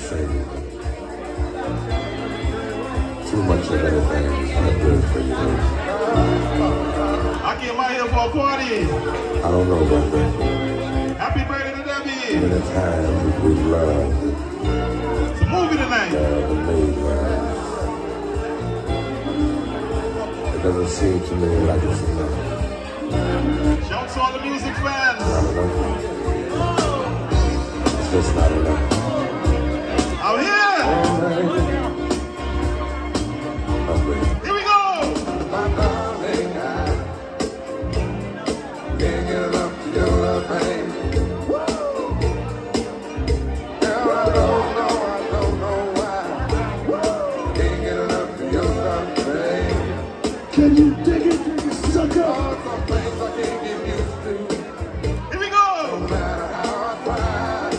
sing. Too much of anything is not good for you. I came out here for a party. I don't know about that. Happy birthday to Debbie. Many times we've loved. It's a movie tonight. And made love. It doesn't seem to me like it's enough. Shout to all the music fans. Not enough. It's just not enough. I'm here. Here we go. My darling, I can't get enough of your love, babe. Girl, I don't know why. Can't get enough of your love, babe. Can you dig it, sucker? Oh, some things I can't get used to. Here we go. No matter how I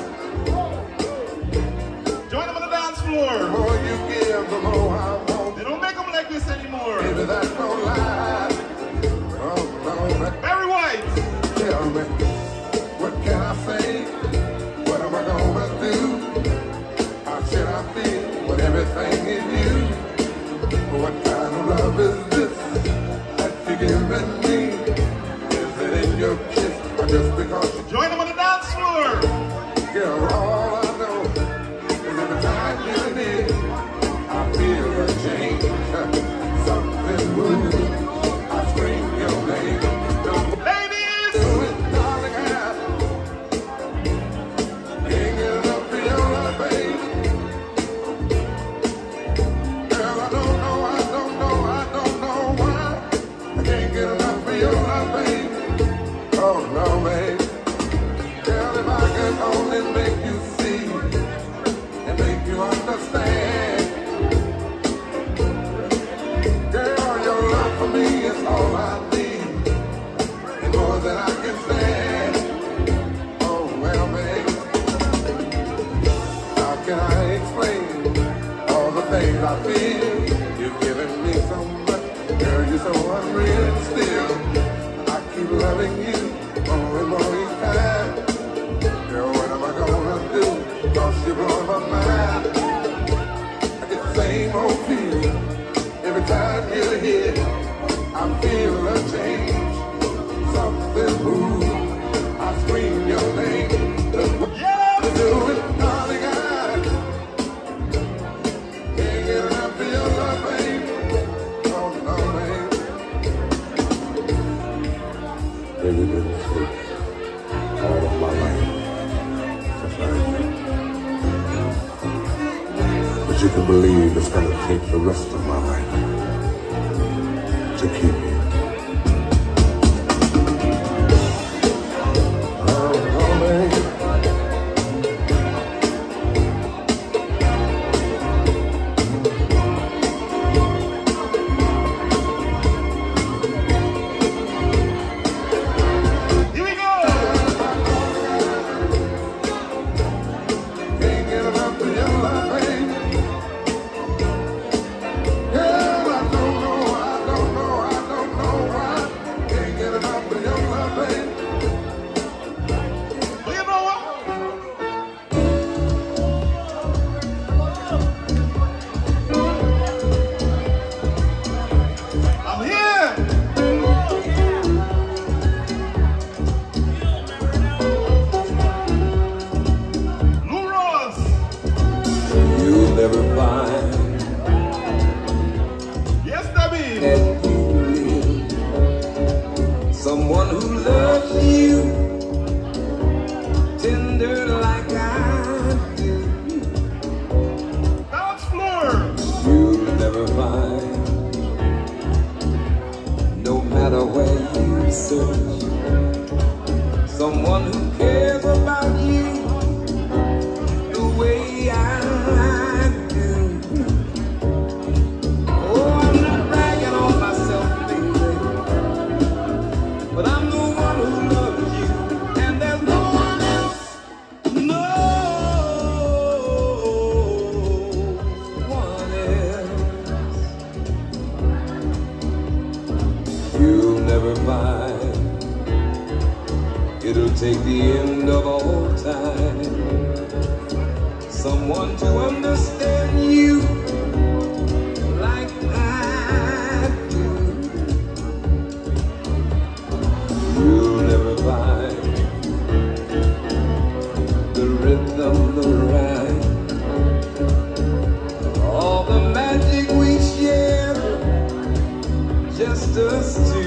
try. Join them on the dance floor. The more you give, the more I want. They don't make them like this anymore. Baby, that's no lie. Oh, no, Barry White. tell me, what can I say? What am I gonna do? How should I feel when everything is you? What kind of love is this that you're giving me? Is it in your kiss or just because you Join them on the dance floor. girl, all I know is every time you're near, I feel a change. Something moves, I scream your name. Don't Ladies. do it, darling, I can't get enough of your love, baby. Girl, I don't know why I can't get enough of your love, baby. Oh no, baby. Girl, if I could only make you see and make you understand. Girl, your love for me is all I need, and more than I can stand. Oh well, baby, how can I explain all the things I feel? You've given me so much, girl, you're so unreal, and still I keep loving you more and more each time. Girl, what am I gonna do? 'Cause you're blowing my mind. I get the same old feeling every time you're here. I feel a change. Something moves. I scream your name. Yeah. To do it, darling, I can't get enough of your love, baby. Oh no, baby. Baby didn't take all of my life to find you. But you can believe it's gonna take the rest of my life to keep you. Oh, baby. Here we go. Can't get enough of your love, baby. Girl, I don't know why. Can't get enough of your love, baby. Well, you know what? I'm here. Lou Ross. You'll never find Yes, Debbie. that you need someone who loves you tender like I do. Dance floor. You'll never find, no matter where you search, someone who cares about you the way I do. Oh, I'm not bragging on myself, baby, but I'm the one who loves you, and there's no one else, no one else. You'll never find, it'll take the end of all time, someone to understand you like I do. You'll never find the rhythm, the rhyme, all the magic we share, just us two.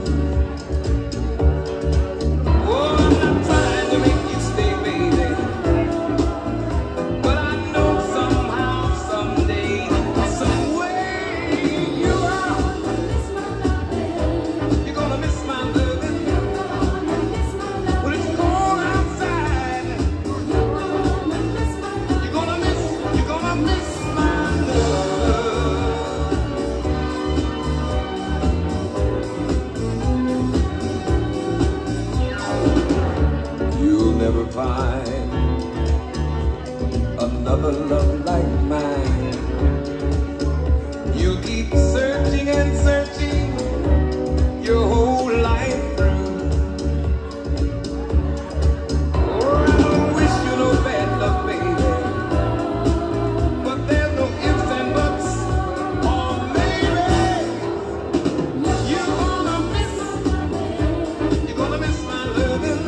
Find another love like mine. You keep searching and searching your whole life through. Oh, I don't wish you no bad luck, baby, but there's no ifs and buts. Oh, baby, you're gonna miss my loving.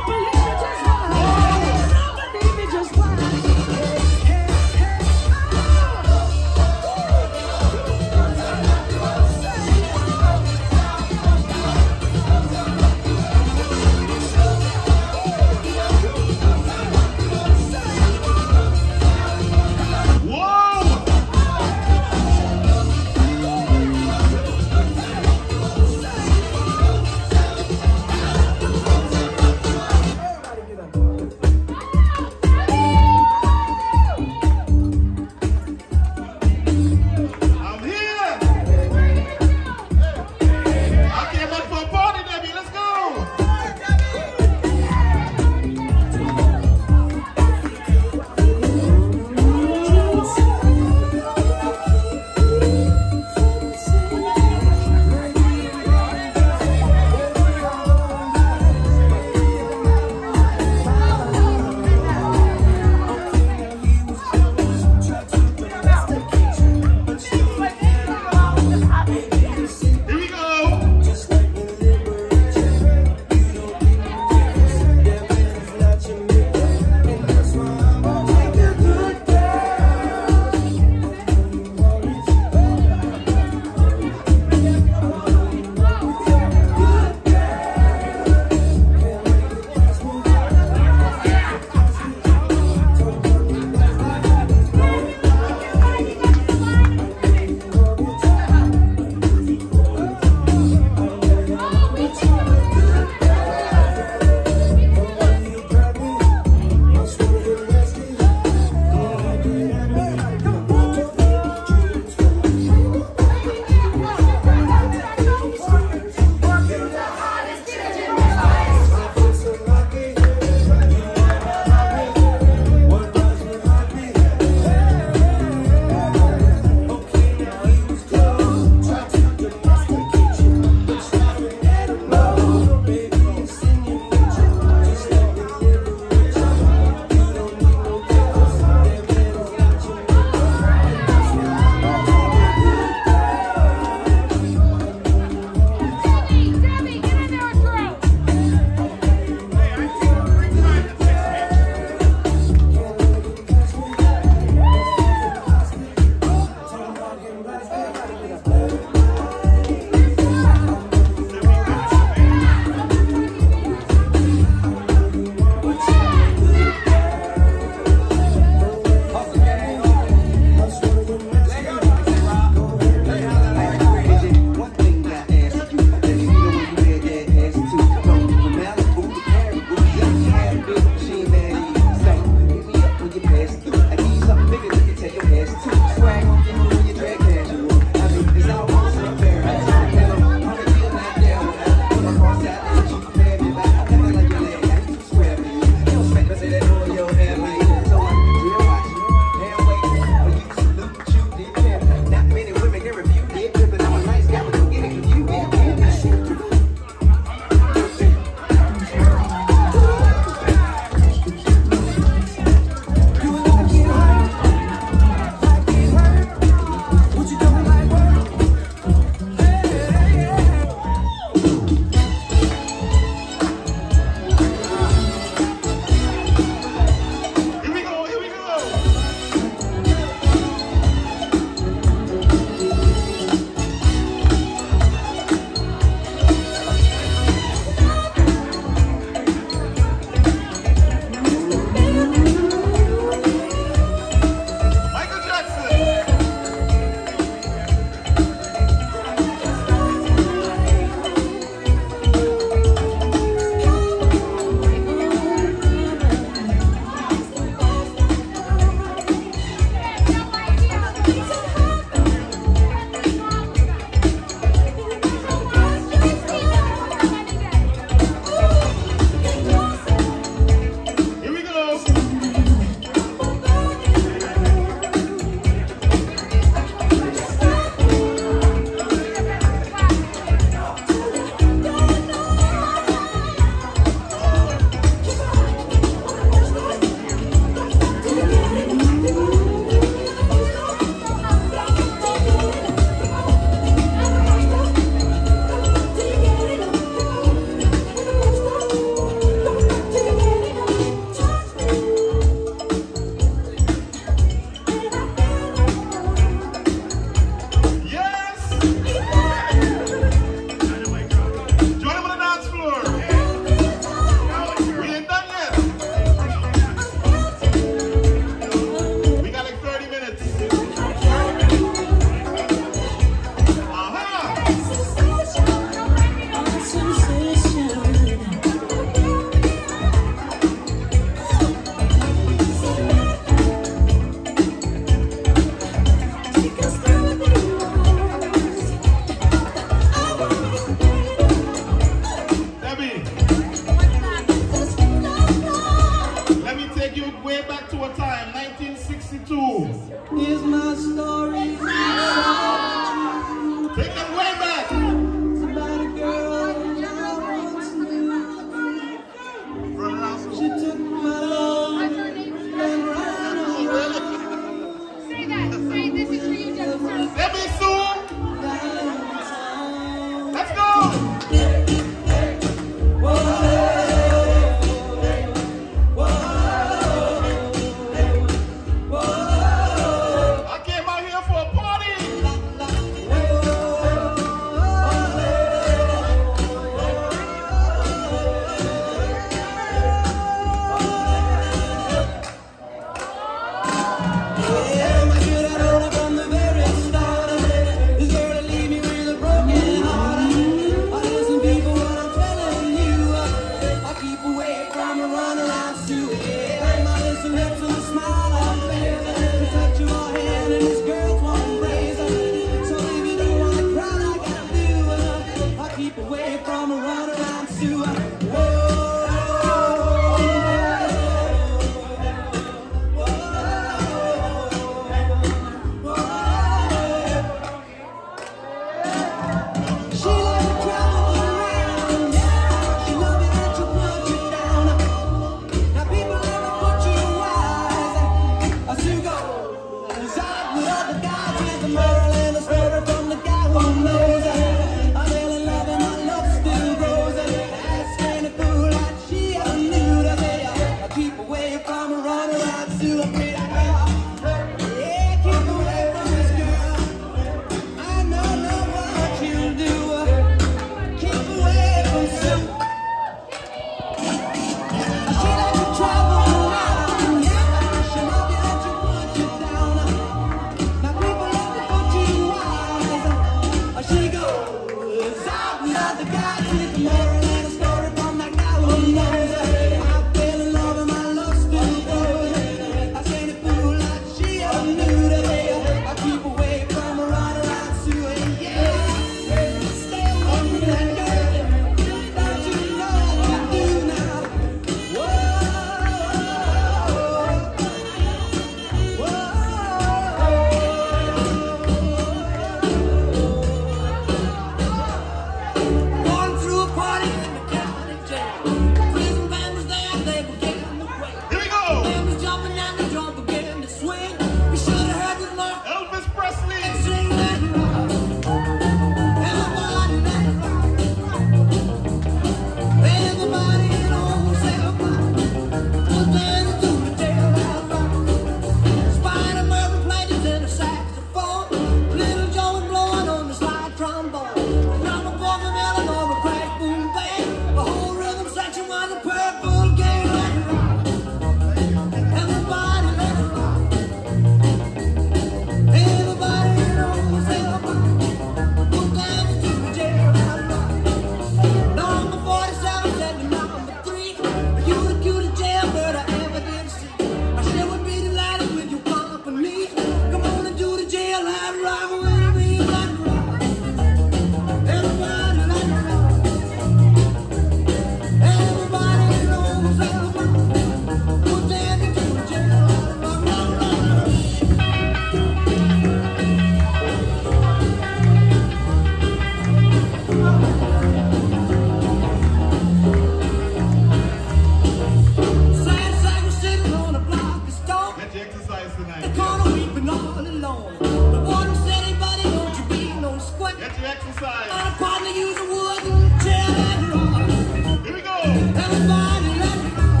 side. My partner used a wooden chair and rock. Here we go. Everybody let it rock.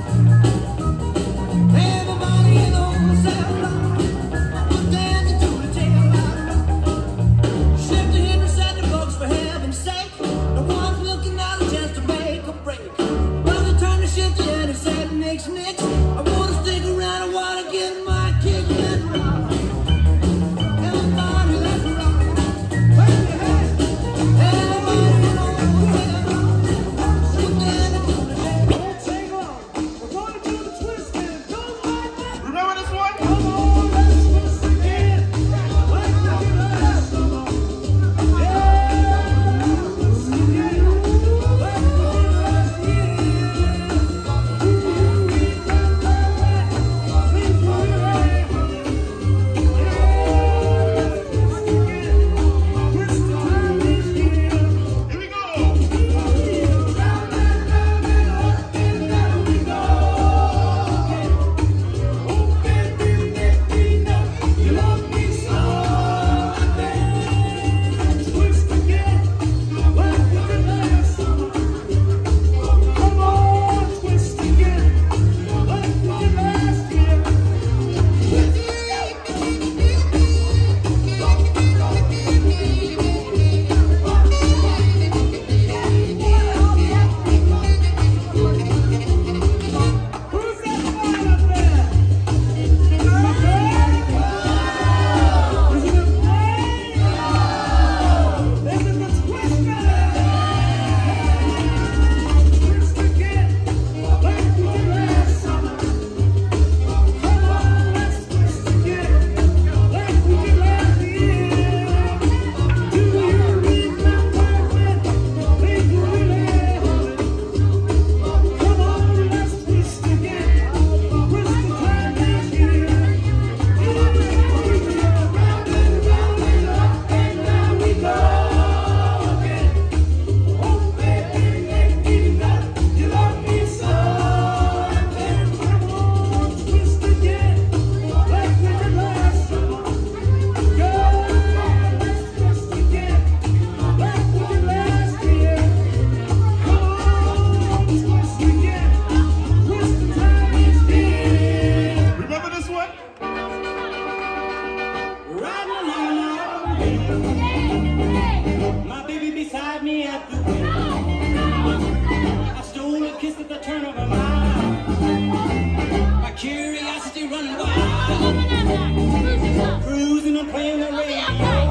Everybody in the whole cell block was dancing to the tail light rock. Shift the hip and set the folks for heaven's sake. The one's looking out a chance to make a break. Brother turned the shift and he said, nix, nix. I wanna stick around, I wanna get my kick and rock. Everybody let it rock. Wave your hand. Everybody in the whole cell block was dancing to the tail light rock. Take off. We're gonna do the twist and it goes like that. Remember this one? Come on, let's twist again. Like we did last summer. Yeah, twist again. Like we did last year. Here we go. Remember this one? Riding along, my baby beside me at the wheel. I stole a kiss at the turn of a mile. My curiosity running wild. Cruising and playing the radio.